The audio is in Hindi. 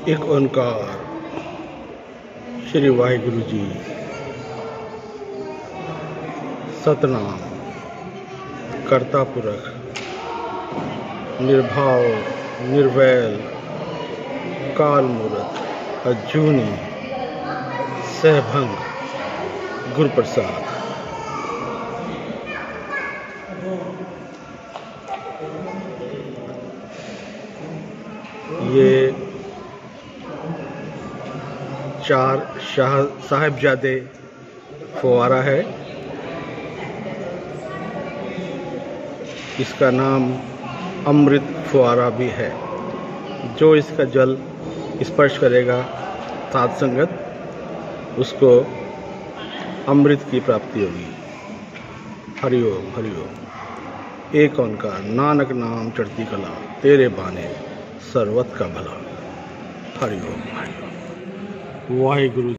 एक ओंकार श्री वाहिगुरु जी। सतनाम करता पुरख निर्भाव निर्वैल काल मूरत अजूनी सहभंग गुरु प्रसाद। ये 4 साहिबजादे फुवारा है। इसका नाम अमृत फुवारा भी है। जो इसका जल स्पर्श करेगा साध संगत उसको अमृत की प्राप्ति होगी। हरिओम हरिओम। एक ओंकार नानक नाम चढ़ती कला तेरे बाने सर्वत का भला। हरिओम हरिओम। वाहिगुरु।